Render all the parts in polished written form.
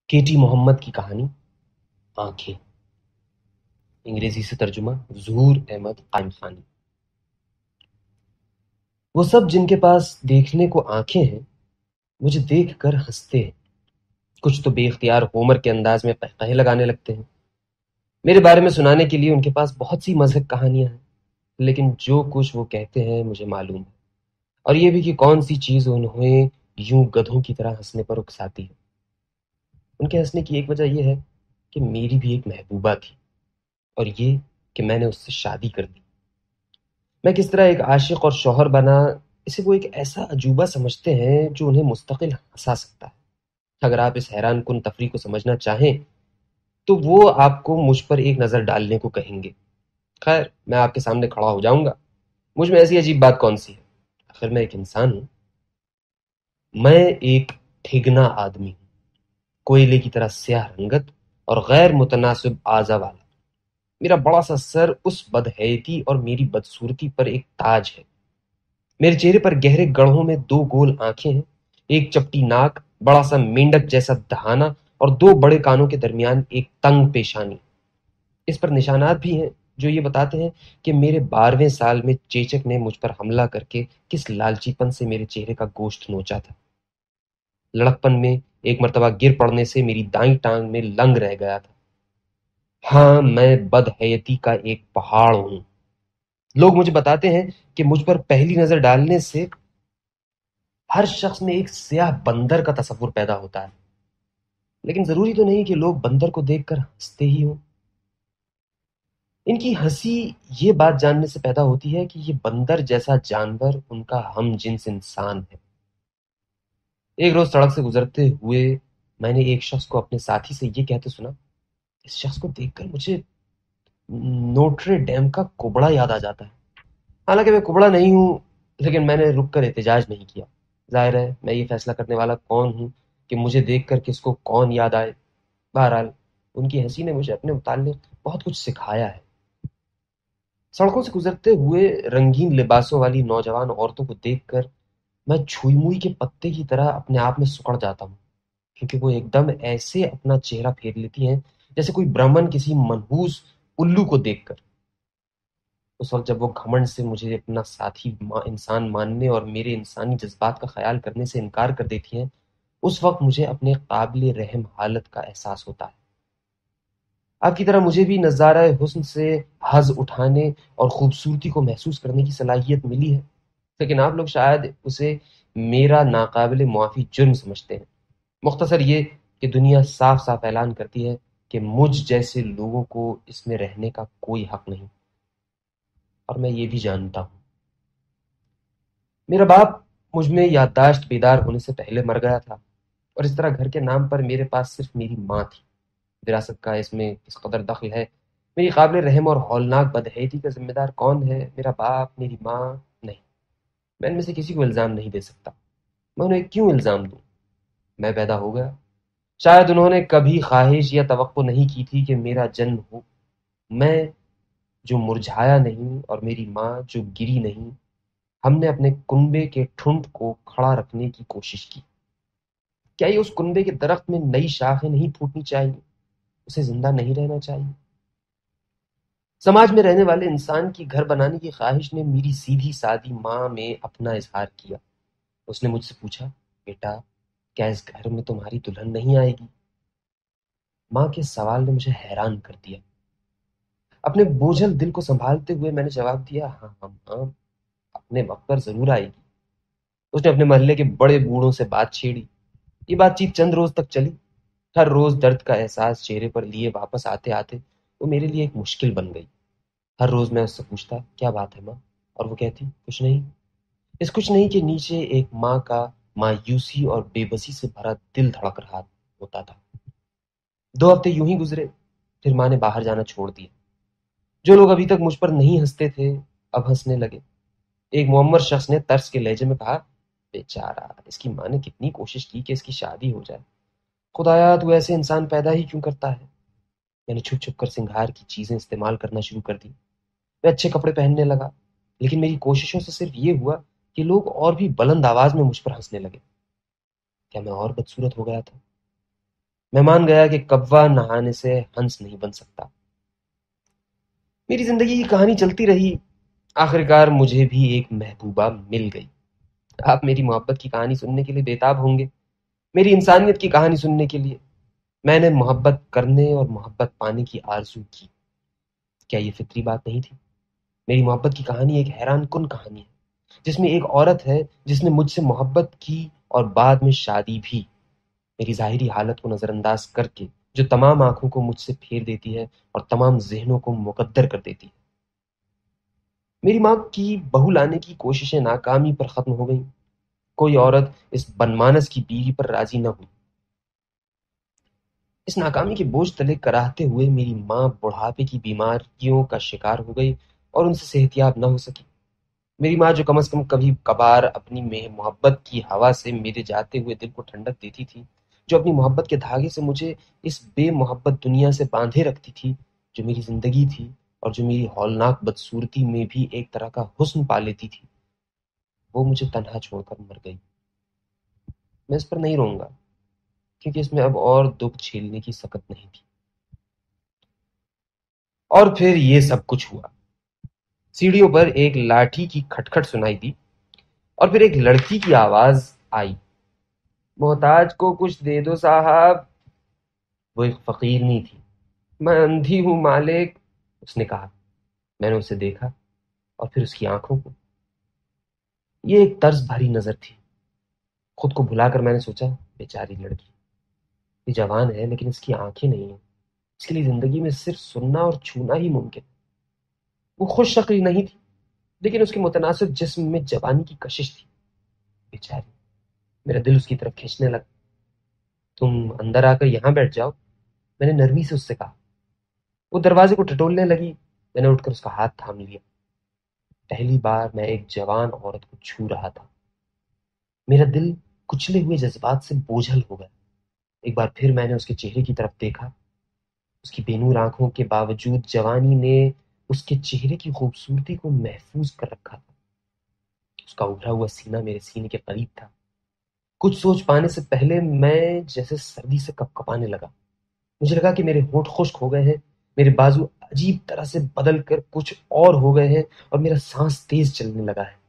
کے ٹی محمد کی کہانی آنکھیں، انگریزی سے ترجمہ ظہور احمد قائم خانی۔ وہ سب جن کے پاس دیکھنے کو آنکھیں ہیں مجھے دیکھ کر ہنستے ہیں، کچھ تو بے اختیار ہومر کے انداز میں قہقہے لگانے لگتے ہیں۔ میرے بارے میں سنانے کے لیے ان کے پاس بہت سی مضحک کہانیاں ہیں، لیکن جو کچھ وہ کہتے ہیں مجھے معلوم ہے، اور یہ بھی کہ کون سی چیز انہیں یوں گدھوں کی طرح ہنسنے پر اکساتی ہے۔ ان کے ہنسنے کی ایک وجہ یہ ہے کہ میری بھی ایک محبوبہ تھی، اور یہ کہ میں نے اس سے شادی کر دی۔ میں کس طرح ایک عاشق اور شوہر بنا، اسے وہ ایک ایسا عجوبہ سمجھتے ہیں جو انہیں مستقل ہنسا سکتا ہے۔ اگر آپ اس حیران کن تفریح کو سمجھنا چاہیں تو وہ آپ کو مجھ پر ایک نظر ڈالنے کو کہیں گے۔ خیر، میں آپ کے سامنے کھڑا ہو جاؤں گا، مجھ میں ایسی عجیب بات کون سی ہے؟ آخر میں ایک انسان ہوں، میں ایک ٹھگنا آدمی ہوں، کوئلے کی طرح سیاہ رنگت اور غیر متناسب اعضا والا۔ میرا بڑا سا سر اس بدحیتی اور میری بدصورتی پر ایک تاج ہے۔ میرے چہرے پر گہرے گڑھوں میں دو گول آنکھیں ہیں، ایک چپٹی ناک، بڑا سا مینڈک جیسا دہانہ اور دو بڑے کانوں کے درمیان ایک تنگ پیشانی۔ اس پر نشانات بھی ہیں جو یہ بتاتے ہیں کہ میرے 12ویں سال میں چیچک نے مجھ پر حملہ کر کے کس لالچی پن سے میرے چہرے کا گوشت نوچا تھا۔ لڑکپن میں ایک مرتبہ گر پڑنے سے میری دائیں ٹانگ میں لنگ رہ گیا تھا۔ ہاں، میں بدحیتی کا ایک پہاڑ ہوں۔ لوگ مجھے بتاتے ہیں کہ مجھ پر پہلی نظر ڈالنے سے ہر شخص میں ایک سیاہ بندر کا تصور پیدا ہوتا ہے، لیکن ضروری تو نہیں کہ لوگ بندر کو دیکھ کر ہنستے ہی ہوں۔ ان کی ہنسی یہ بات جاننے سے پیدا ہوتی ہے کہ یہ بندر جیسا جانور ان کا ہم جنس انسان ہے۔ ایک روز سڑک سے گزرتے ہوئے میں نے ایک شخص کو اپنے ساتھی سے یہ کہتے سنا، اس شخص کو دیکھ کر مجھے نوٹرے ڈیم کا کبڑا یاد آ جاتا ہے۔ حالانکہ میں کبڑا نہیں ہوں، لیکن میں نے رک کر احتجاج نہیں کیا۔ ظاہر ہے میں یہ فیصلہ کرنے والا کون ہوں کہ مجھے دیکھ کر کس کو کون یاد آئے۔ بہرحال ان کی ہنسی نے مجھے اپنے متعلق بہت کچھ سکھایا ہے۔ سڑکوں سے گزرتے ہوئے رنگین لباسوں والی نوجوان عورتوں کو دیکھ کر میں چھوئی موئی کے پتے کی طرح اپنے آپ میں سکڑ جاتا ہوں، کیونکہ وہ ایک دم ایسے اپنا چہرہ پھیر لیتی ہیں جیسے کوئی برہمن کسی منحوس الو کو دیکھ کر۔ اس وقت جب وہ گھمنڈ سے مجھے اپنا ساتھی انسان ماننے اور میرے انسانی جذبات کا خیال کرنے سے انکار کر دیتی ہیں، اس وقت مجھے اپنے قابل رحم حالت کا احساس ہوتا ہے۔ آپ کی طرح مجھے بھی نظارہ حسن سے حظ اٹھانے اور خوبصورتی کو محسوس کرنے کی صلاحیت ملی ہے، لیکن آپ لوگ شاید اسے میرا ناقابل معافی جرم سمجھتے ہیں۔ مختصر یہ کہ دنیا صاف صاف اعلان کرتی ہے کہ مجھ جیسے لوگوں کو اس میں رہنے کا کوئی حق نہیں، اور میں یہ بھی جانتا ہوں۔ میرا باپ مجھ میں یادداشت بیدار ہونے سے پہلے مر گیا تھا، اور اس طرح گھر کے نام پر میرے پاس صرف میری ماں تھی۔ وراثت کا اس میں کس قدر دخل ہے، میری قابل رحم اور ہولناک بدحیتی کا ذمہ دار کون ہے، میرا باپ، میری ماں؟ نہیں، میں ان میں سے کسی کو الزام نہیں دے سکتا۔ میں انہیں کیوں الزام دوں؟ میں پیدا ہو گیا، شاید انہوں نے کبھی خواہش یا توقع نہیں کی تھی کہ میرا جنم ہو۔ میں جو مرجھایا نہیں اور میری ماں جو گری نہیں، ہم نے اپنے کنبے کے ٹھنڈ کو کھڑا رکھنے کی کوشش کی۔ کیا یہ اس کنبے کے درخت میں نئی شاخیں نہیں پھوٹنی چاہیے؟ اسے زندہ نہیں رہنا چاہیے؟ سماج میں رہنے والے انسان کی گھر بنانے کی خواہش نے میری سیدھی سادی ماں میں اپنا اظہار کیا۔ اس نے مجھ سے پوچھا، بیٹا، کیا اس گھر میں تمہاری دلہن نہیں آئے گی؟ ماں کے سوال نے مجھے حیران کر دیا۔ اپنے بوجھل دل کو سنبھالتے ہوئے میں نے جواب دیا، ہاں ہاں ہاں، اپنے وقت پر ضرور آئے گی۔ اس نے اپنے محلے کے بڑے بوڑھوں سے بات چھیڑی۔ یہ بات چیت چند روز تک چلی۔ ہر روز درد کا احساس چہرے پر لیے واپس آتے آتے وہ میرے لیے ایک مشکل بن گئی۔ ہر روز میں اس سے پوچھتا، کیا بات ہے ماں؟ اور وہ کہتی، کچھ نہیں۔ اس کچھ نہیں کے نیچے ایک ماں کا مایوسی اور بے بسی سے بھرا دل دھڑک رہا ہوتا تھا۔ 2 ہفتے یوں ہی گزرے، پھر ماں نے باہر جانا چھوڑ دیا۔ جو لوگ ابھی تک مجھ پر نہیں ہنستے تھے اب ہنسنے لگے۔ ایک معمر شخص نے ترس کے لہجے میں کہا، بیچارہ، اس کی ماں نے کتنی کوشش کی کہ اس کی شادی ہو جائے، خدایا تو ایسے انسان پیدا ہی کیوں کرتا ہے۔ میں نے چھپ چھپ کر سنگھار کی چیزیں استعمال کرنا شروع کر دی۔ میں اچھے کپڑے پہننے لگا، لیکن میری کوششوں سے صرف یہ ہوا کہ لوگ اور بھی بلند آواز میں مجھ پر ہنسنے لگے۔ کیا میں اور بدصورت ہو گیا تھا؟ میں مان گیا کہ کوا نہانے سے ہنس نہیں بن سکتا۔ میری زندگی کی کہانی چلتی رہی، آخرکار مجھے بھی ایک محبوبہ مل گئی۔ آپ میری محبت کی کہانی سننے کے لیے بےتاب ہوں گے، میری انسانیت کی کہانی سننے کے لیے۔ میں نے محبت کرنے اور محبت پانے کی آرزو کی۔ کیا یہ فطری بات نہیں تھی؟ میری محبت کی کہانی ایک حیران کن کہانی ہے، جس میں ایک عورت ہے جس نے مجھ سے محبت کی اور بعد میں شادی بھی، میری ظاہری حالت کو نظر انداز کر کے، جو تمام آنکھوں کو مجھ سے پھیر دیتی ہے اور تمام ذہنوں کو مقدر کر دیتی ہے۔ میری ماں کی بہو لانے کی کوششیں ناکامی پر ختم ہو گئیں۔ کوئی عورت اس بنمانس کی بیوی پر راضی نہ ہوئی۔ اس ناکامی کے بوجھ تلے کراہتے ہوئے میری ماں بڑھاپے کی بیماریوں کا شکار ہو گئی اور ان سے صحتیاب نہ ہو سکی۔ میری ماں جو کم از کم کبھی کبھار اپنی محبت کی ہوا سے میرے جاتے ہوئے دل کو ٹھنڈک دیتی تھی، جو اپنی محبت کے دھاگے سے مجھے اس بے محبت دنیا سے باندھے رکھتی تھی جو میری زندگی تھی، اور جو میری ہولناک بدصورتی میں بھی ایک طرح کا حسن پا لیتی تھی، وہ مجھے تنہا چھوڑ کر مر گئی۔ میں اس پر نہیں رہوں گا، کیونکہ اس میں اب اور دکھ جھیلنے کی سکت نہیں تھی۔ اور پھر یہ سب کچھ ہوا۔ سیڑھیوں پر ایک لاٹھی کی کھٹکھٹ سنائی دی، اور پھر ایک لڑکی کی آواز آئی، محتاج کو کچھ دے دو صاحب۔ وہ ایک فقیرنی تھی۔ میں اندھی ہوں مالک، اس نے کہا۔ میں نے اسے دیکھا اور پھر اس کی آنکھوں کو۔ یہ ایک طرز بھری نظر تھی۔ خود کو بھلا کر میں نے سوچا، بیچاری لڑکی، یہ جوان ہے لیکن اس کی آنکھیں نہیں ہیں، اس کے لیے زندگی میں صرف سننا اور چھونا ہی ممکن۔ وہ خوش شکل نہیں تھی، لیکن اس کے متناسب جسم میں جوانی کی کشش تھی۔ بیچاری، میرا دل اس کی طرف کھینچنے لگا۔ تم اندر آ کر یہاں بیٹھ جاؤ، میں نے نرمی سے اس سے کہا۔ وہ دروازے کو ٹٹولنے لگی۔ میں نے اٹھ کر اس کا ہاتھ تھام لیا۔ پہلی بار میں ایک جوان عورت کو چھو رہا تھا۔ میرا دل کچلے ہوئے جذبات سے بوجھل ہو گیا۔ ایک بار پھر میں نے اس کے چہرے کی طرف دیکھا۔ اس کی بے نور آنکھوں کے باوجود جوانی نے اس کے چہرے کی خوبصورتی کو محفوظ کر رکھا تھا۔ اس کا ابھرا ہوا سینہ میرے سینے کے قریب تھا۔ کچھ سوچ پانے سے پہلے میں جیسے سردی سے کپکپانے لگا۔ مجھے لگا کہ میرے ہونٹ خشک ہو گئے ہیں، میرے بازو عجیب طرح سے بدل کر کچھ اور ہو گئے ہیں، اور میرا سانس تیز چلنے لگا ہے۔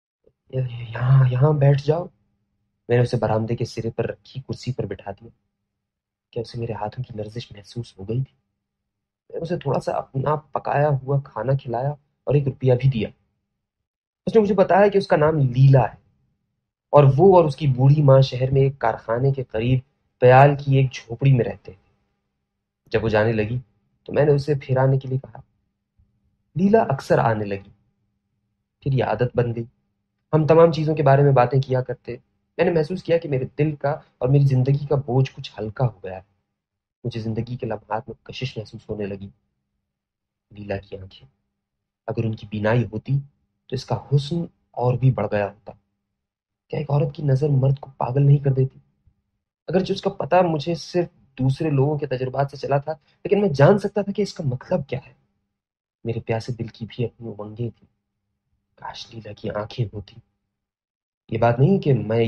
یہاں یہاں بیٹھ جاؤ۔ میں نے اسے برآمدے کے سرے پر رکھی کرسی پر بٹھا دیا۔ کیا اسے میرے ہاتھوں کی لرزش محسوس ہو گئی تھی؟ میں نے اسے تھوڑا سا اپنا پکایا ہوا کھانا کھلایا اور 1 روپیہ بھی دیا۔ اس نے مجھے بتایا کہ اس کا نام لیلا ہے، اور وہ اور اس کی بوڑھی ماں شہر میں ایک کارخانے کے قریب پیال کی ایک جھوپڑی میں رہتے ہیں۔ جب وہ جانے لگی تو میں نے اسے پھر آنے کے لیے کہا۔ لیلا اکثر آنے لگی، پھر یہ عادت بن گئی۔ ہم تمام چیزوں کے بارے میں باتیں کیا کرتے۔ میں نے محسوس کیا کہ میرے دل کا اور میری زندگی کا بوجھ کچھ ہلکا ہو گیا ہے۔ مجھے زندگی کے لمحات میں کشش محسوس ہونے لگی۔ لیلا کی آنکھیں، اگر ان کی بینائی ہوتی تو اس کا حسن اور بھی بڑھ گیا ہوتا۔ کیا ایک عورت کی نظر مرد کو پاگل نہیں کر دیتی؟ اگرچہ اس کا پتہ مجھے صرف دوسرے لوگوں کے تجربات سے چلا تھا، لیکن میں جان سکتا تھا کہ اس کا مطلب کیا ہے۔ میرے پیاسے دل کی بھی اپنی امنگیں تھیں۔ کاش لیلا کی آنکھیں ہوتی۔ یہ بات نہیں کہ میں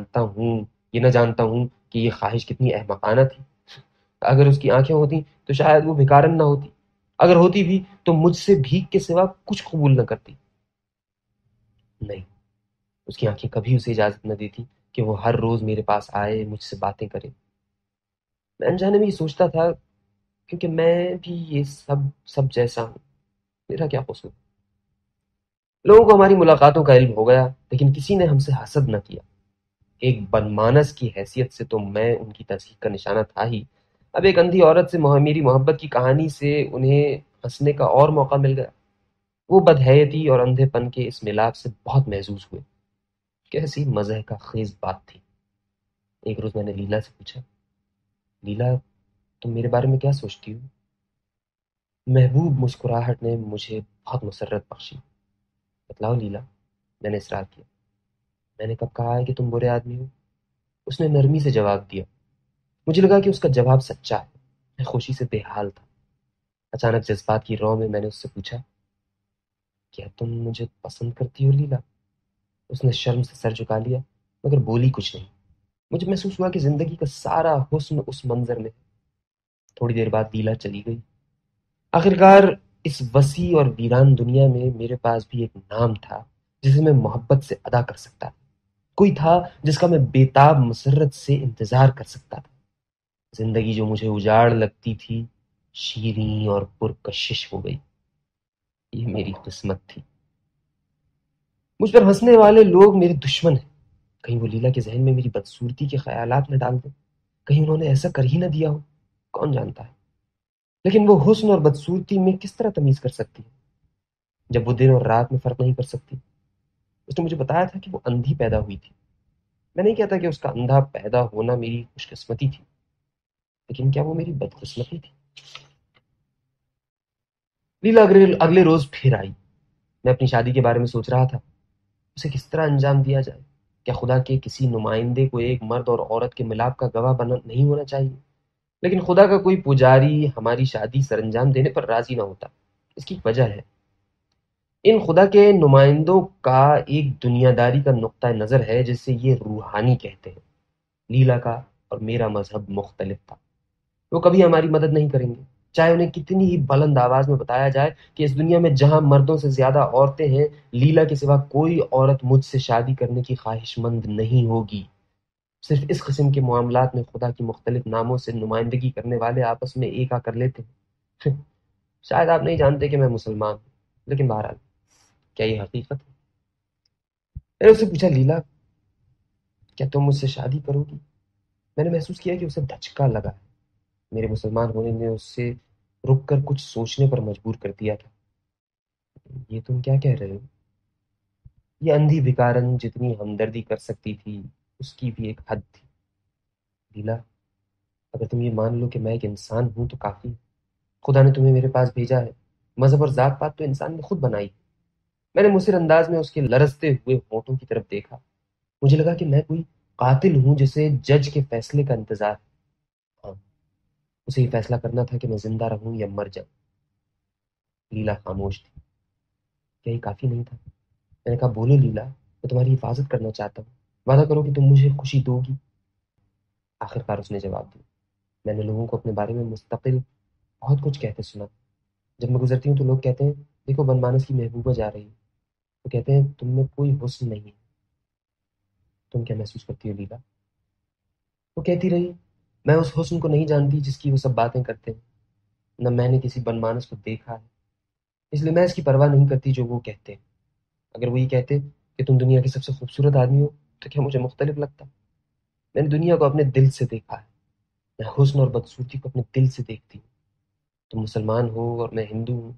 یہ نہ جانتا ہوں کہ یہ خواہش کتنی احمقانہ تھی۔ اگر اس کی آنکھیں ہوتی تو شاید وہ بھکارن نہ ہوتی۔ اگر ہوتی بھی تو مجھ سے بھیک کے سوا کچھ قبول نہ کرتی۔ نہیں، اس کی آنکھیں کبھی اسے اجازت نہ دیتی کہ وہ ہر روز میرے پاس آئے، مجھ سے باتیں کرے۔ میں انجانے میں یہ سوچتا تھا، کیونکہ میں بھی یہ سب جیسا ہوں، میرا کیا قصور؟ لوگوں کو ہماری ملاقاتوں کا علم ہو گیا، لیکن کسی نے ہم سے حسد نہ کیا۔ ایک بنمانس کی حیثیت سے تو میں ان کی تصحیح کا نشانہ تھا ہی، اب ایک اندھی عورت سے میری محبت کی کہانی سے انہیں ہنسنے کا اور موقع مل گیا۔ وہ بدحیتی اور اندھے پن کے اس ملاپ سے بہت محظوظ ہوئے۔ کیسی مزہ کا خیز بات تھی۔ ایک روز میں نے لیلا سے پوچھا، لیلا، تم میرے بارے میں کیا سوچتی ہو؟ محبوب مسکراہٹ نے مجھے بہت مسرت بخشی۔ بتلاؤ لیلا، میں نے اصرار کیا۔ میں نے کب کہا ہے کہ تم برے آدمی ہو؟ اس نے نرمی سے جواب دیا۔ مجھے لگا کہ اس کا جواب سچا ہے۔ میں خوشی سے بے حال تھا۔ اچانک جذبات کی رو میں نے اس سے پوچھا، کیا تم مجھے پسند کرتی ہو لیلا؟ اس نے شرم سے سر جھکا لیا، مگر بولی کچھ نہیں۔ مجھے محسوس ہوا کہ زندگی کا سارا حسن اس منظر میں ہے۔ تھوڑی دیر بعد لیلا چلی گئی۔ آخرکار اس وسیع اور ویران دنیا میں میرے پاس بھی ایک نام تھا جسے میں محبت سے ادا کر سکتا تھا، کوئی تھا جس کا میں بےتاب مسرت سے انتظار کر سکتا تھا۔ زندگی جو مجھے اجاڑ لگتی تھی شیریں اور پرکشش ہو گئی۔ یہ میری قسمت تھی۔ مجھ پر ہنسنے والے لوگ میرے دشمن ہیں۔ کہیں وہ لیلا کے ذہن میں میری بدصورتی کے خیالات نہ ڈال دیں، کہیں انہوں نے ایسا کر ہی نہ دیا ہو، کون جانتا ہے۔ لیکن وہ حسن اور بدصورتی میں کس طرح تمیز کر سکتی ہے جب وہ دن اور رات میں فرق نہیں کر سکتی؟ اس نے مجھے بتایا تھا کہ وہ اندھی پیدا ہوئی تھی۔ میں نہیں کہتا کہ اس کا اندھا پیدا ہونا میری خوش قسمتی تھی، لیکن کیا وہ میری بدقسمتی تھی؟ لیلا اگلے روز پھر آئی۔ میں اپنی شادی کے بارے میں سوچ رہا تھا، اسے کس طرح انجام دیا جائے۔ کیا خدا کے کسی نمائندے کو ایک مرد اور عورت کے ملاپ کا گواہ بنا نہیں ہونا چاہیے؟ لیکن خدا کا کوئی پجاری ہماری شادی سر انجام دینے پر راضی نہ ہوتا۔ اس کی وجہ ہے، ان خدا کے نمائندوں کا ایک دنیا داری کا نقطہ نظر ہے جسے یہ روحانی کہتے ہیں۔ لیلا کا اور میرا مذہب مختلف تھا۔ وہ کبھی ہماری مدد نہیں کریں گے، چاہے انہیں کتنی ہی بلند آواز میں بتایا جائے کہ اس دنیا میں جہاں مردوں سے زیادہ عورتیں ہیں، لیلا کے سوا کوئی عورت مجھ سے شادی کرنے کی خواہش مند نہیں ہوگی۔ صرف اس قسم کے معاملات میں خدا کی مختلف ناموں سے نمائندگی کرنے والے آپس میں ایک کر لیتے ہیں۔ شاید آپ نہیں جانتے کہ میں مسلمان ہوں، لیکن بہرحال کیا یہ حقیقت ہے؟ میں نے اس سے پوچھا، لیلا کیا تم مجھ سے شادی کرو گی؟ میں نے محسوس کیا کہ اسے دھچکا لگا ہے۔ میرے مسلمان ہونے نے اس سے رک کر کچھ سوچنے پر مجبور کر دیا تھا۔ یہ تم کیا کہہ رہے ہو؟ یہ اندھی بھکارن جتنی ہمدردی کر سکتی تھی اس کی بھی ایک حد تھی۔ لیلا اگر تم یہ مان لو کہ میں ایک انسان ہوں تو کافی ہے۔ خدا نے تمہیں میرے پاس بھیجا ہے۔ مذہب اور ذات پات تو انسان نے خود بنائی۔ میں نے مصر انداز میں اس کے لرزتے ہوئے ہونٹوں کی طرف دیکھا۔ مجھے لگا کہ میں کوئی قاتل ہوں جسے جج کے فیصلے کا انتظار ہے۔ ہاں، اسے یہ فیصلہ کرنا تھا کہ میں زندہ رہوں یا مر جاؤں۔ لیلا خاموش تھی۔ کیا یہ کافی نہیں تھا؟ میں نے کہا، بولو لیلا، میں تمہاری حفاظت کرنا چاہتا ہوں، وعدہ کرو کہ تم مجھے خوشی دو گی۔ آخرکار اس نے جواب دیا، میں نے لوگوں کو اپنے بارے میں مستقل بہت کچھ کہتے سنا۔ جب میں گزرتی ہوں تو لوگ کہتے ہیں، دیکھو بنمانس کی محبوبہ جا رہی ہے۔ وہ کہتے ہیں تم میں کوئی حسن نہیں ہے۔ تم کیا محسوس کرتی ہو لیلا؟ وہ کہتی رہی، میں اس حسن کو نہیں جانتی جس کی وہ سب باتیں کرتے ہیں، نہ میں نے کسی بنمانس کو دیکھا ہے، اس لیے میں اس کی پرواہ نہیں کرتی جو وہ کہتے ہیں۔ اگر وہ یہ کہتے کہ تم دنیا کے سب سے خوبصورت آدمی ہو تو کیا مجھے مختلف لگتا؟ میں نے دنیا کو اپنے دل سے دیکھا ہے، میں حسن اور بدصورتی کو اپنے دل سے دیکھتی ہوں۔ تم مسلمان ہو اور میں ہندو ہوں،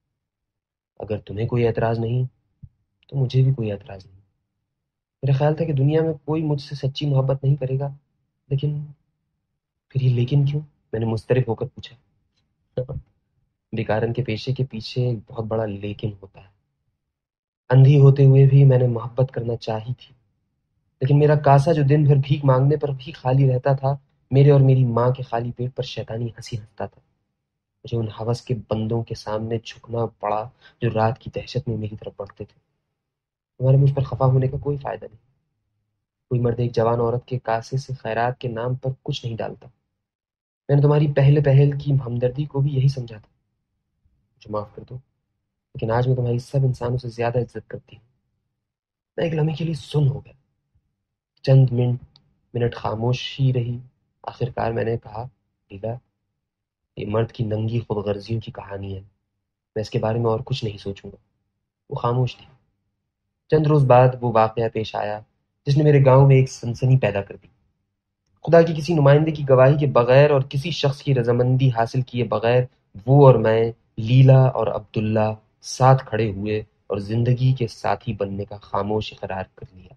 اگر تمہیں کوئی اعتراض نہیں تو مجھے بھی کوئی اعتراض نہیں۔ میرا خیال تھا کہ دنیا میں کوئی مجھ سے سچی محبت نہیں کرے گا، لیکن پھر یہ لیکن کیوں؟ میں نے مضطرب ہو کر پوچھا۔ بیکارن کے پیشے کے پیچھے ایک بہت بڑا لیکن ہوتا ہے۔ اندھی ہوتے ہوئے بھی میں نے محبت کرنا چاہی تھی، لیکن میرا کاسا جو دن بھر بھیک مانگنے پر بھی خالی رہتا تھا، میرے اور میری ماں کے خالی پیٹ پر شیطانی ہنسی ہنستا تھا۔ مجھے ان ہوس کے بندوں کے سامنے جھکنا پڑا جو رات کی دہشت میں میری طرف بڑھتے تھے۔ تمہارے مجھ پر خفا ہونے کا کوئی فائدہ نہیں۔ کوئی مرد ایک جوان عورت کے کاسے سے خیرات کے نام پر کچھ نہیں ڈالتا۔ میں نے تمہاری پہل کی ہمدردی کو بھی یہی سمجھا تھا۔ مجھے معاف کر دو، لیکن آج میں تمہاری سب انسانوں سے زیادہ عزت کرتی ہوں۔ میں ایک لمحے کے لیے سن ہو گیا۔ چند منٹ خاموشی رہی۔ آخرکار میں نے کہا، لیلا یہ مرد کی ننگی خود غرضیوں کی کہانی ہے، میں اس کے بارے میں اور کچھ نہیں سوچوں گا۔ وہ خاموش تھی۔ چند روز بعد وہ واقعہ پیش آیا جس نے میرے گاؤں میں ایک سنسنی پیدا کر دی۔ خدا کی کسی نمائندے کی گواہی کے بغیر اور کسی شخص کی رضامندی حاصل کیے بغیر وہ اور میں، لیلا اور عبداللہ ساتھ کھڑے ہوئے اور زندگی کے ساتھی بننے کا خاموش اقرار کر لیا۔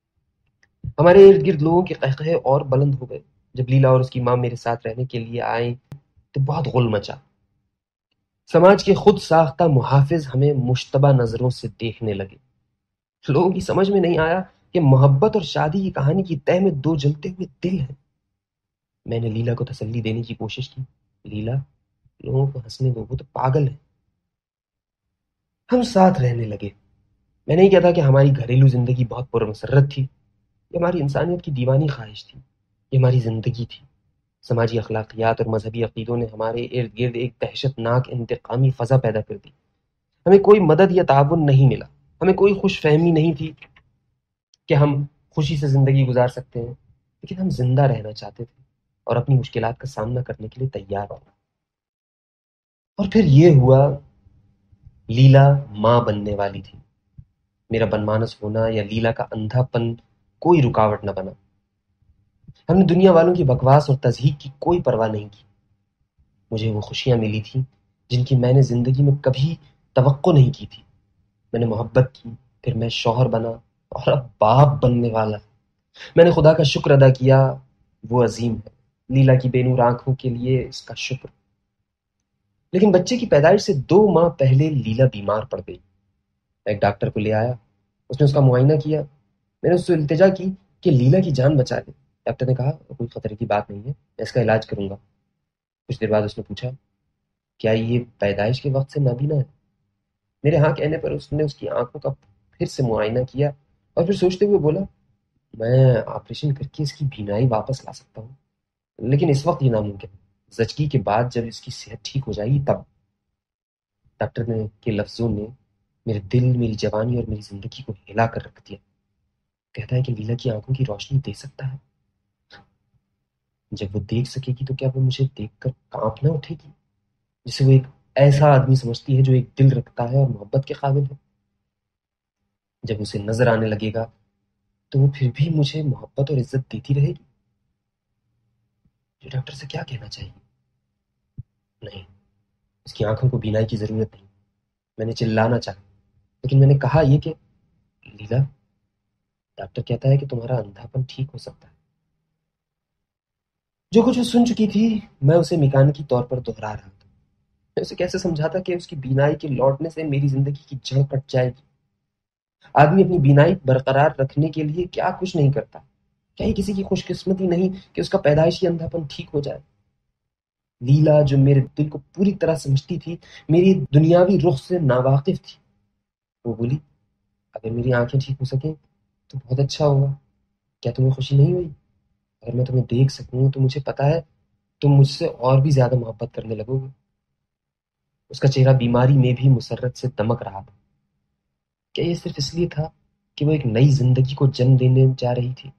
ہمارے ارد گرد لوگوں کے قہقہے اور بلند ہو گئے۔ جب لیلا اور اس کی ماں میرے ساتھ رہنے کے لیے آئیں تو بہت غل مچا۔ سماج کے خود ساختہ محافظ ہمیں مشتبہ نظروں سے دیکھنے لگے۔ لوگوں کی سمجھ میں نہیں آیا کہ محبت اور شادی کی کہانی کی تہ میں دو جلتے ہوئے دل ہیں۔ میں نے لیلا کو تسلی دینے کی کوشش کی، لیلا لوگوں کو ہنسنے دو، وہ تو پاگل ہے۔ ہم ساتھ رہنے لگے۔ میں نہیں کہتا کہ ہماری گھریلو زندگی بہت پرمسرت تھی، یہ ہماری انسانیت کی دیوانی خواہش تھی، یہ ہماری زندگی تھی۔ سماجی اخلاقیات اور مذہبی عقیدوں نے ہمارے ارد گرد ایک دہشت ناک انتقامی فضا پیدا کر دی۔ ہمیں کوئی مدد یا تعاون نہیں ملا، ہمیں کوئی خوش فہمی نہیں تھی کہ ہم خوشی سے زندگی گزار سکتے ہیں، لیکن ہم زندہ رہنا چاہتے تھے اور اپنی مشکلات کا سامنا کرنے کے لیے تیار تھے۔ اور پھر یہ ہوا، لیلا ماں بننے والی تھی۔ میرا بنمانس ہونا یا لیلا کا اندھا پن کوئی رکاوٹ نہ بنا۔ ہم نے دنیا والوں کی بکواس اور تضحیق کی کوئی پرواہ نہیں کی۔ مجھے وہ خوشیاں ملی تھیں جن کی میں نے زندگی میں کبھی توقع نہیں کی تھی۔ میں نے محبت کی، پھر میں شوہر بنا اور اب باپ بننے والا۔ میں نے خدا کا شکر ادا کیا، وہ عظیم ہے۔ لیلا کی بے نور آنکھوں کے لیے اس کا شکر۔ لیکن بچے کی پیدائش سے 2 ماہ پہلے لیلا بیمار پڑ گئی۔ میں ایک ڈاکٹر کو لے آیا، اس نے اس کا معائنہ کیا۔ میں نے اس سے التجا کی کہ لیلا کی جان بچا لے۔ ڈاکٹر نے کہا کوئی خطرے کی بات نہیں ہے، میں اس کا علاج کروں گا۔ کچھ دیر بعد اس نے پوچھا کیا یہ پیدائش کے وقت سے نابینا ہے؟ میرے ہاں کہنے پر اس نے اس کی آنکھوں کا پھر سے معائنہ کیا اور پھر سوچتے ہوئے بولا میں آپریشن کر کے اس کی بینائی واپس لا سکتا ہوں، لیکن اس وقت یہ ناممکن ہے۔ زچگی کے بعد جب اس کی صحت ٹھیک ہو جائے گی تب۔ ڈاکٹر نے کے لفظوں نے میرے دل، میری جوانی اور میری زندگی کو ہلا کر رکھ دیا۔ کہتا ہے کہ لیلا کی آنکھوں کی روشنی دے سکتا ہے۔ جب وہ دیکھ سکے گی تو کیا وہ مجھے دیکھ کر کانپ نہ اٹھے گی، جسے وہ ایک ایسا آدمی سمجھتی ہے جو ایک دل رکھتا ہے اور محبت کے قابل ہے؟ جب اسے نظر آنے لگے گا تو وہ پھر بھی مجھے محبت اور عزت دیتی رہے گی؟ جو ڈاکٹر سے کیا کہنا چاہیے؟ نہیں، اس کی آنکھوں کو بینائی کی ضرورت نہیں۔ میں نے چلانا چاہا، لیکن میں نے کہا یہ کہ لیلا، ڈاکٹر کہتا ہے کہ تمہارا اندھا پن ٹھیک ہو سکتا ہے۔ جو کچھ وہ سن چکی تھی میں اسے میکانکی طور پر دہرا رہا تھا۔ میں اسے کیسے سمجھاتا کہ اس کی بینائی کے لوٹنے سے میری زندگی کی جڑ کٹ جائے گی؟ آدمی اپنی بینائی برقرار رکھنے کے لیے کیا کچھ نہیں کرتا؟ کیا یہ کسی کی خوش قسمتی نہیں کہ اس کا پیدائشی اندھا پن ٹھیک ہو جائے؟ لیلا جو میرے دل کو پوری طرح سمجھتی تھی، میری دنیاوی رخ سے ناواقف تھی، وہ بولی اگر میری آنکھیں ٹھیک ہو سکیں تو بہت اچھا ہوگا۔ کیا تمہیں خوشی نہیں ہوئی؟ اگر میں تمہیں دیکھ سکوں تو مجھے پتا ہے تم مجھ سے اور بھی زیادہ محبت کرنے لگو گے۔ اس کا چہرہ بیماری میں بھی مسرت سے دمک رہا تھا۔ کیا یہ صرف اس لیے تھا کہ وہ ایک نئی زندگی کو جنم دینے جا رہی تھی؟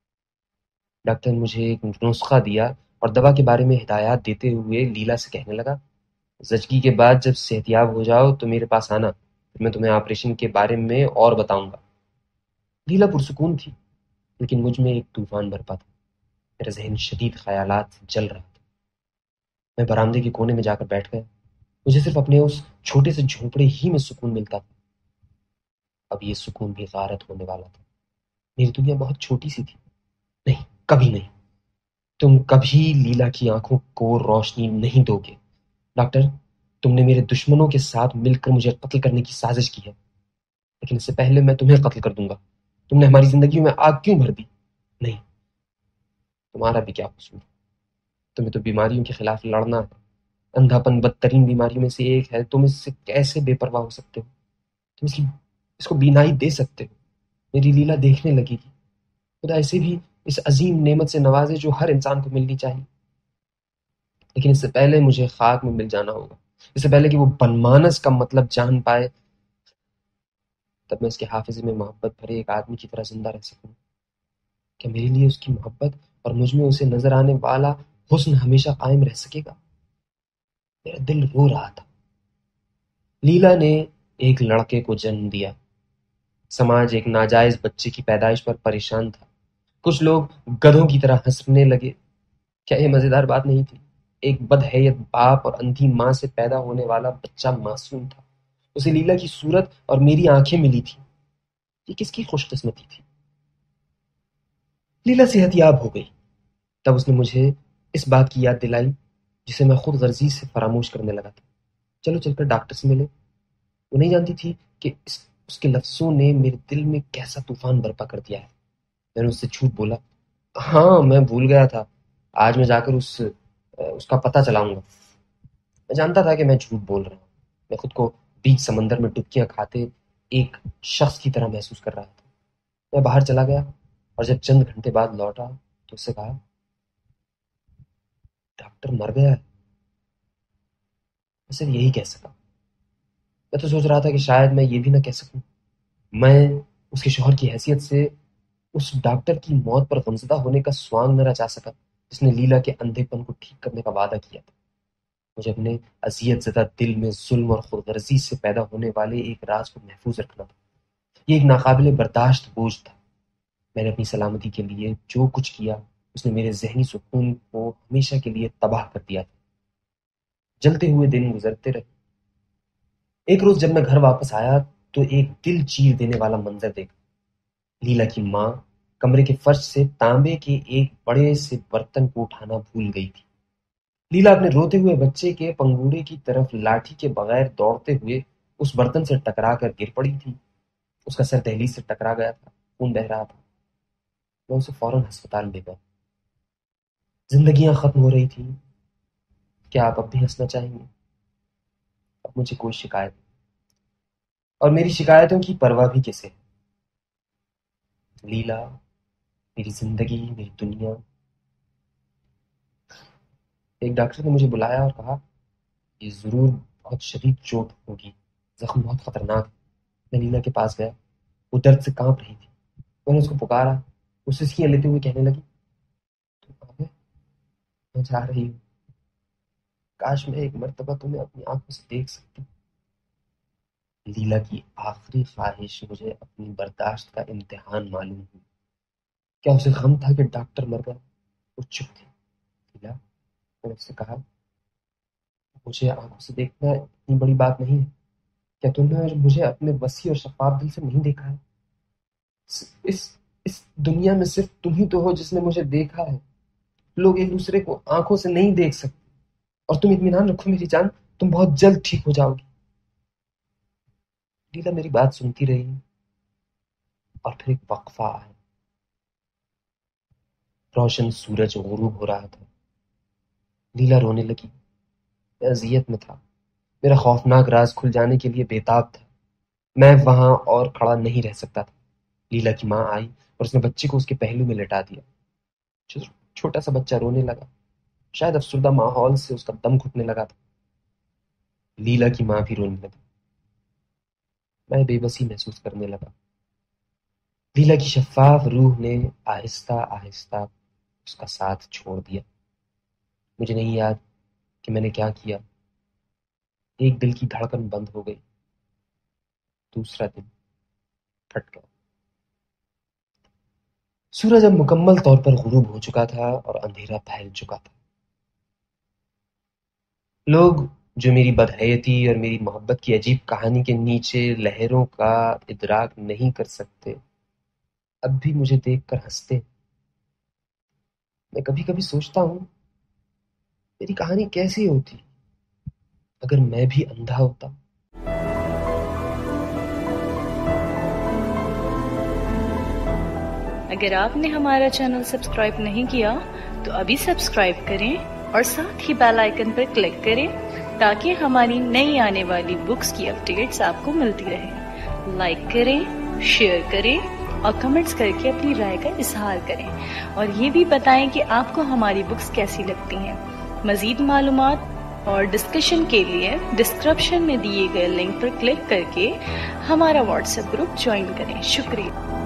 ڈاکٹر نے مجھے ایک نسخہ دیا اور دوا کے بارے میں ہدایات دیتے ہوئے لیلا سے کہنے لگا زچگی کے بعد جب صحتیاب ہو جاؤ تو میرے پاس آنا، پھر میں تمہیں آپریشن کے بارے میں اور بتاؤں گا۔ لیلا پرسکون تھی، لیکن مجھ میں ایک طوفان برپا تھا۔ میرا ذہن شدید خیالات سے جل رہا تھا۔ میں برآمدے کے کونے میں جا کر بیٹھ گیا۔ مجھے صرف اپنے اس چھوٹے سے جھونپڑے ہی میں سکون ملتا تھا۔ اب یہ سکون بھی غارت ہونے والا تھا۔ میری دنیا بہت چھوٹی سی تھی۔ نہیں، کبھی نہیں، تم کبھی لیلا کی آنکھوں کو روشنی نہیں دو گے۔ ڈاکٹر، تم نے میرے دشمنوں کے ساتھ مل کر مجھے قتل کرنے کی سازش کی ہے، لیکن اس سے پہلے میں تمہیں قتل کر دوں گا۔ تم نے ہماری زندگیوں میں آگ کیوں بھر دی؟ نہیں، تمہارا بھی کیا قصور؟ تمہیں تو بیماریوں کے خلاف لڑنا ہے۔ اندھا پن بدترین بیماریوں میں سے ایک ہے، تم اس سے کیسے بے پرواہ ہو سکتے ہو؟ تم اس کو بینائی دے سکتے ہو، میری لیلا دیکھنے لگے گی۔ خدا اسے بھی اس عظیم نعمت سے نوازے جو ہر انسان کو ملنی چاہیے، لیکن اس سے پہلے مجھے خاک میں مل جانا ہوگا۔ اس سے پہلے کہ وہ بنمانس کا مطلب جان پائے، تب میں اس کے حافظے میں محبت بھرے ایک آدمی کی طرح زندہ رہ سکوں۔ کیا میرے لیے اس کی محبت اور مجھ میں اسے نظر آنے والا حسن ہمیشہ قائم رہ سکے گا؟ میرا دل رو رہا تھا۔ لیلا نے ایک لڑکے کو جنم دیا۔ سماج ایک ناجائز بچے کی پیدائش پر پریشان تھا۔ کچھ لوگ گدھوں کی طرح ہنسنے لگے۔ کیا یہ مزیدار بات نہیں تھی؟ ایک بدحیت باپ اور اندھی ماں سے پیدا ہونے والا بچہ معصوم تھا۔ اسے لیلا کی صورت اور میری آنکھیں ملی تھی۔ یہ کس کی خوش قسمتی تھی؟ لیلا صحت یاب ہو گئی۔ تب اس نے مجھے اس بات کی یاد دلائی جسے میں خود غرضی سے فراموش کرنے لگا تھا۔ چلو چل کر ڈاکٹر سے ملے۔ وہ نہیں جانتی تھی کہ اس کے لفظوں نے میرے دل میں کیسا طوفان برپا کر دیا ہے۔ میں نے اس سے جھوٹ بولا، ہاں میں بھول گیا تھا، آج میں جا کر اس کا پتہ چلاؤں گا۔ میں جانتا تھا کہ میں جھوٹ بول رہا ہوں۔ میں خود کو بیچ سمندر میں ڈبکیاں کھاتے ایک شخص کی طرح محسوس کر رہا تھا۔ میں باہر چلا گیا اور جب چند گھنٹے بعد لوٹا تو اسے کہا ڈاکٹر مر گیا ہے۔ میں صرف یہی کہہ سکا۔ میں تو سوچ رہا تھا کہ شاید میں یہ بھی نہ کہہ سکوں۔ میں اس کے شوہر کی حیثیت سے اس ڈاکٹر کی موت پر غمزدہ ہونے کا سوانگ نہ رچا سکا جس نے لیلا کے اندھے پن کو ٹھیک کرنے کا وعدہ کیا تھا۔ مجھے اپنے اذیت زدہ دل میں ظلم اور خود غرضی سے پیدا ہونے والے ایک راز کو محفوظ رکھنا تھا۔ یہ ایک ناقابل برداشت بوجھ تھا۔ میں نے اپنی سلامتی کے لیے جو کچھ کیا اس نے میرے ذہنی سکون کو ہمیشہ کے لیے تباہ کر دیا تھا۔ جلتے ہوئے دن گزرتے رہے۔ ایک روز جب میں گھر واپس آیا تو ایک دل چیر دینے والا منظر دیکھا۔ لیلا کی ماں کمرے کے فرش سے تانبے کے ایک بڑے سے برتن کو اٹھانا بھول گئی تھی۔ لیلا اپنے روتے ہوئے بچے کے پنگوڑے کی طرف لاٹھی کے بغیر دوڑتے ہوئے اس برتن سے ٹکرا کر گر پڑی تھی۔ اس کا سر دہلیز سے ٹکرا گیا تھا، خون بہہ رہا تھا۔ میں اسے فوراً ہسپتال لے گیا۔ زندگیاں ختم ہو رہی تھیں۔ کیا آپ اب بھی ہنسنا چاہیں گے؟ اب مجھے کوئی شکایت نہیں، اور میری شکایتوں کی پرواہ بھی کسے ہے؟ لیلا، میری زندگی، میری دنیا۔ ایک ڈاکٹر نے مجھے بلایا اور کہا یہ ضرور بہت شدید چوٹ ہوگی، زخم بہت خطرناک ہے۔ میں لیلا کے پاس گیا، وہ درد سے کانپ رہی تھی۔ میں نے اس کو پکارا، وہ سسکیاں لیتے ہوئے کہنے لگی تم آ گئے؟ میں جا رہی ہوں، کاش میں ایک مرتبہ تمہیں اپنی آنکھوں سے دیکھ سکتی۔ لیلا کی آخری خواہش مجھے اپنی برداشت کا امتحان معلوم ہوئی۔ کیا اسے غم تھا کہ ڈاکٹر مر گیا؟ وہ چپ تھی۔ لیلا، میں نے اس سے کہا مجھے آنکھوں سے دیکھنا اتنی بڑی بات نہیں ہے۔ کیا تم نے مجھے اپنے وسیع اور شفاف دل سے نہیں دیکھا ہے؟ اس دنیا میں صرف تم ہی تو ہو جس نے مجھے دیکھا ہے۔ لوگ ایک دوسرے کو آنکھوں سے نہیں دیکھ سکتے۔ اور تم اطمینان رکھو میری جان، تم بہت جلد ٹھیک ہو جاؤ گی۔ لیلا میری بات سنتی رہی اور پھر ایک وقفہ آیا۔ روشن سورج غروب ہو رہا تھا۔ لیلا رونے لگی۔ میں اذیت میں تھا۔ میرا خوفناک راز کھل جانے کے لیے بےتاب تھا۔ میں وہاں اور کھڑا نہیں رہ سکتا تھا۔ لیلا کی ماں آئی اور اس نے بچے کو اس کے پہلو میں لٹا دیا۔ چھوٹا سا بچہ رونے لگا۔ شاید افسردہ ماحول سے اس کا دم گھٹنے لگا تھا۔ لیلا کی ماں بھی رونے لگی۔ میں بے بسی محسوس کرنے لگا۔ لیلا کی شفاف روح نے آہستہ آہستہ اس کا ساتھ چھوڑ دیا۔ مجھے نہیں یاد کہ میں نے کیا کیا۔ ایک دل کی دھڑکن بند ہو گئی، دوسرا دل پھٹ گیا۔ سورج اب مکمل طور پر غروب ہو چکا تھا اور اندھیرا پھیل چکا تھا۔ لوگ جو میری بدحیتی اور میری محبت کی عجیب کہانی کے نیچے لہروں کا ادراک نہیں کر سکتے، اب بھی مجھے دیکھ کر ہنستے۔ میں کبھی کبھی سوچتا ہوں میری کہانی کیسی ہوتی اگر میں بھی اندھا ہوتا۔ اگر آپ نے ہمارا چینل سبسکرائب نہیں کیا تو ابھی سبسکرائب کریں اور ساتھ ہی بیل آئیکن پر کلک کریں تاکہ ہماری نئی آنے والی بکس کی اپڈیٹس آپ کو ملتی رہیں۔ لائک کریں، شیئر کریں اور کمنٹس کر کے اپنی رائے کا اظہار کریں، اور یہ بھی بتائیں کہ آپ کو ہماری بکس کیسی لگتی ہیں۔ مزید معلومات اور ڈسکشن کے لیے ڈسکرپشن میں دیے گئے لنک پر کلک کر کے ہمارا واٹس ایپ گروپ جوائن کریں۔ شکریہ۔